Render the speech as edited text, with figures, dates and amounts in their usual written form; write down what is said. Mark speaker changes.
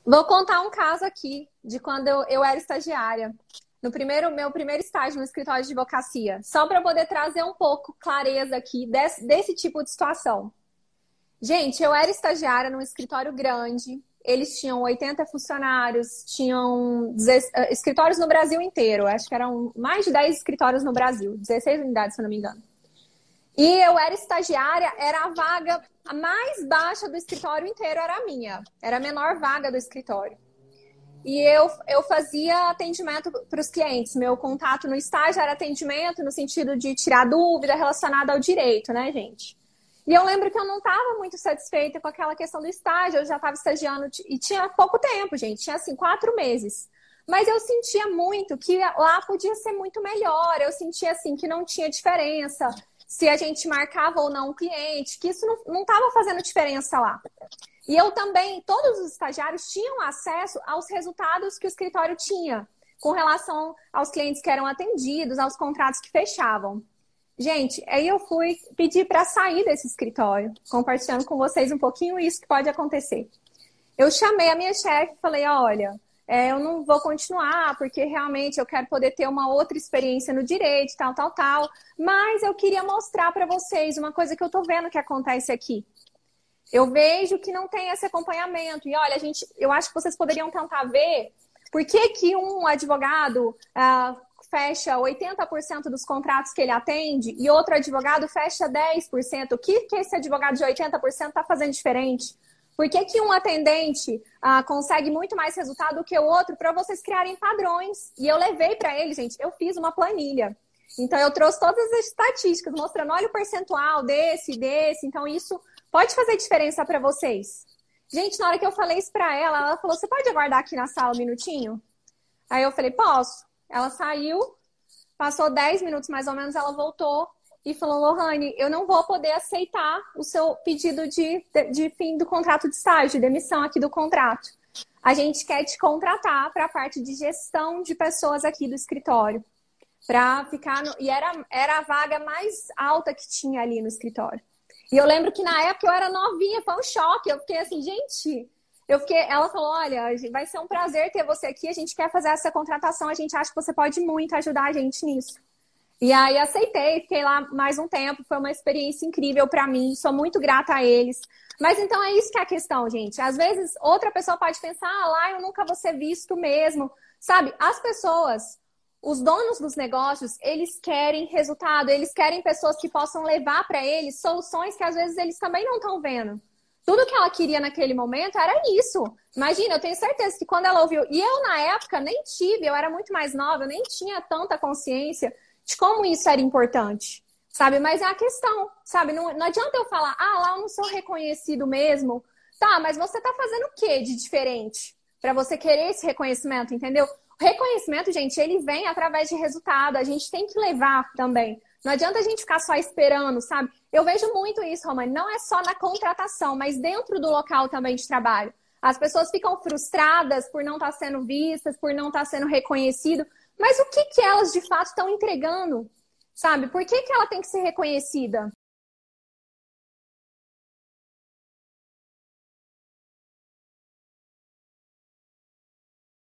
Speaker 1: Vou contar um caso aqui de quando eu era estagiária. No meu primeiro estágio no escritório de advocacia. Só para poder trazer um pouco clareza aqui desse tipo de situação. Gente, eu era estagiária num escritório grande. Eles tinham 80 funcionários, tinham escritórios no Brasil inteiro. Acho que eram mais de 10 escritórios no Brasil. 16 unidades, se eu não me engano. E eu era estagiária, era a vaga mais baixa do escritório inteiro, era a minha. Era a menor vaga do escritório. E eu fazia atendimento para os clientes. Meu contato no estágio era atendimento no sentido de tirar dúvida relacionada ao direito, né, gente? E eu lembro que eu não estava muito satisfeita com aquela questão do estágio. Eu já estava estagiando e tinha pouco tempo, gente. Tinha, assim, 4 meses. Mas eu sentia muito que lá podia ser muito melhor. Eu sentia, assim, que não tinha diferença se a gente marcava ou não um cliente, que isso não estava fazendo diferença lá. E eu também, todos os estagiários tinham acesso aos resultados que o escritório tinha, com relação aos clientes que eram atendidos, aos contratos que fechavam. Gente, aí eu fui pedir para sair desse escritório, compartilhando com vocês um pouquinho isso que pode acontecer. Eu chamei a minha chefe e falei, olha, eu não vou continuar, porque realmente eu quero poder ter uma outra experiência no direito, tal, mas eu queria mostrar para vocês uma coisa que eu tô vendo que acontece aqui. Eu vejo que não tem esse acompanhamento. E olha, eu acho que vocês poderiam tentar ver por que um advogado fecha 80% dos contratos que ele atende e outro advogado fecha 10%. O que esse advogado de 80% está fazendo diferente? Por que um atendente consegue muito mais resultado do que o outro para vocês criarem padrões? E eu levei para ele, gente, eu fiz uma planilha. Então, eu trouxe todas as estatísticas, mostrando, olha o percentual desse. Então, isso pode fazer diferença para vocês. Gente, na hora que eu falei isso para ela falou, você pode aguardar aqui na sala um minutinho? Aí eu falei, posso. Ela saiu, passou 10 minutos mais ou menos, ela voltou e falou, Lohane, eu não vou poder aceitar o seu pedido de fim do contrato de estágio, de demissão aqui do contrato. A gente quer te contratar para a parte de gestão de pessoas aqui do escritório. Para ficar E era a vaga mais alta que tinha ali no escritório. E eu lembro que na época eu era novinha, foi um choque. Eu fiquei assim, gente... Ela falou, olha, vai ser um prazer ter você aqui, a gente quer fazer essa contratação, a gente acha que você pode muito ajudar a gente nisso. E aí aceitei, fiquei lá mais um tempo, foi uma experiência incrível para mim, sou muito grata a eles. Mas então é isso que é a questão, gente. Às vezes outra pessoa pode pensar, lá eu nunca vou ser visto mesmo. Sabe, as pessoas... Os donos dos negócios, eles querem resultado, eles querem pessoas que possam levar para eles soluções que às vezes eles também não estão vendo. Tudo que ela queria naquele momento era isso. Imagina, eu tenho certeza que quando ela ouviu... E eu, na época, nem tive, eu era muito mais nova, eu nem tinha tanta consciência de como isso era importante, sabe? Mas é a questão, sabe? Não adianta eu falar, lá eu não sou reconhecido mesmo. Tá, mas você tá fazendo o que de diferente para você querer esse reconhecimento, entendeu? O reconhecimento, gente, ele vem através de resultado. A gente tem que levar também. Não adianta a gente ficar só esperando, sabe? Eu vejo muito isso, Romane. Não é só na contratação, mas dentro do local também de trabalho. As pessoas ficam frustradas por não estar sendo vistas, por não estar sendo reconhecido. Mas o que elas, de fato, estão entregando? Sabe? Por que ela tem que ser reconhecida?